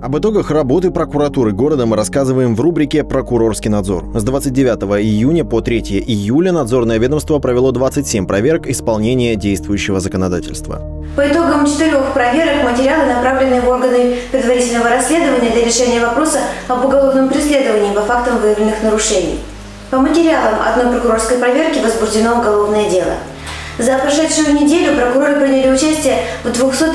Об итогах работы прокуратуры города мы рассказываем в рубрике «Прокурорский надзор». С 29 июня по 3 июля надзорное ведомство провело 27 проверок исполнения действующего законодательства. По итогам 4 проверок материалы направлены в органы предварительного расследования для решения вопроса об уголовном преследовании по фактам выявленных нарушений. По материалам одной прокурорской проверки возбуждено уголовное дело. За прошедшую неделю прокуроры приняли участие в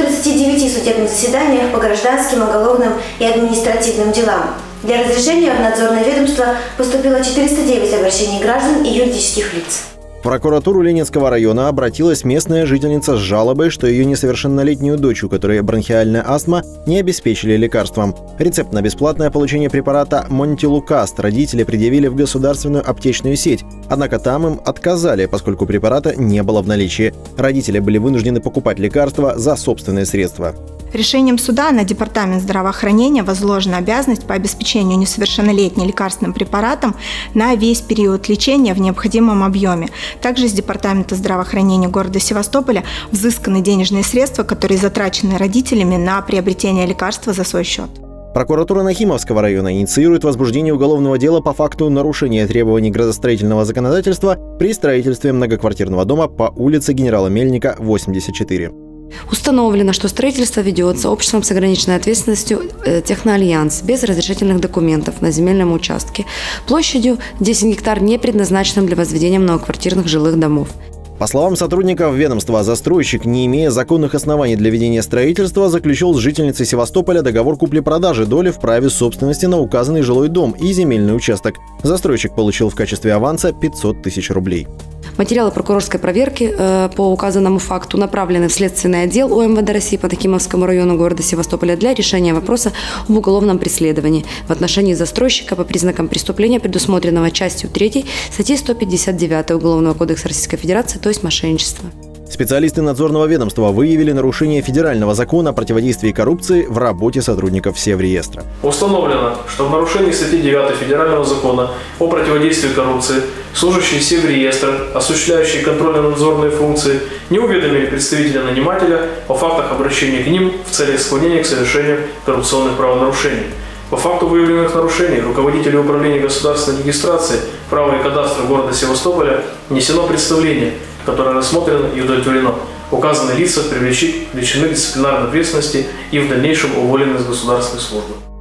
239 судебных заседаниях по гражданским, уголовным и административным делам. Для разрешения в надзорное ведомство поступило 409 обращений граждан и юридических лиц. В прокуратуру Ленинского района обратилась местная жительница с жалобой, что ее несовершеннолетнюю дочь, у которой бронхиальная астма, не обеспечили лекарством. Рецепт на бесплатное получение препарата Монтилукаст родители предъявили в государственную аптечную сеть. Однако там им отказали, поскольку препарата не было в наличии. Родители были вынуждены покупать лекарства за собственные средства. Решением суда на Департамент здравоохранения возложена обязанность по обеспечению несовершеннолетней лекарственным препаратом на весь период лечения в необходимом объеме. Также из Департамента здравоохранения города Севастополя взысканы денежные средства, которые затрачены родителями на приобретение лекарства за свой счет. Прокуратура Нахимовского района инициирует возбуждение уголовного дела по факту нарушения требований градостроительного законодательства при строительстве многоквартирного дома по улице Генерала Мельника, 84. Установлено, что строительство ведется обществом с ограниченной ответственностью «Техноальянс» без разрешительных документов на земельном участке площадью 10 гектар, не предназначенным для возведения многоквартирных жилых домов. По словам сотрудников ведомства, застройщик, не имея законных оснований для ведения строительства, заключил с жительницей Севастополя договор купли-продажи доли в праве собственности на указанный жилой дом и земельный участок. Застройщик получил в качестве аванса 500 тысяч рублей. Материалы прокурорской проверки по указанному факту направлены в Следственный отдел УМВД России по Нахимовскому району города Севастополя для решения вопроса об уголовном преследовании в отношении застройщика по признакам преступления, предусмотренного частью 3 статьи 159 Уголовного кодекса Российской Федерации, то есть мошенничество. Специалисты надзорного ведомства выявили нарушение федерального закона о противодействии коррупции в работе сотрудников Севреестра. Установлено, что в нарушении статьи 9 Федерального закона о противодействии коррупции служащие Севреестра, осуществляющие контрольно-надзорные функции, не уведомили представителя нанимателя о фактах обращения к ним в целях склонения к совершению коррупционных правонарушений. По факту выявленных нарушений руководителю управления государственной регистрации, права и кадастра города Севастополя внесено представление, которое рассмотрено и удовлетворено. Указанные лица привлечены к дисциплинарной ответственности и в дальнейшем уволены с государственной службы.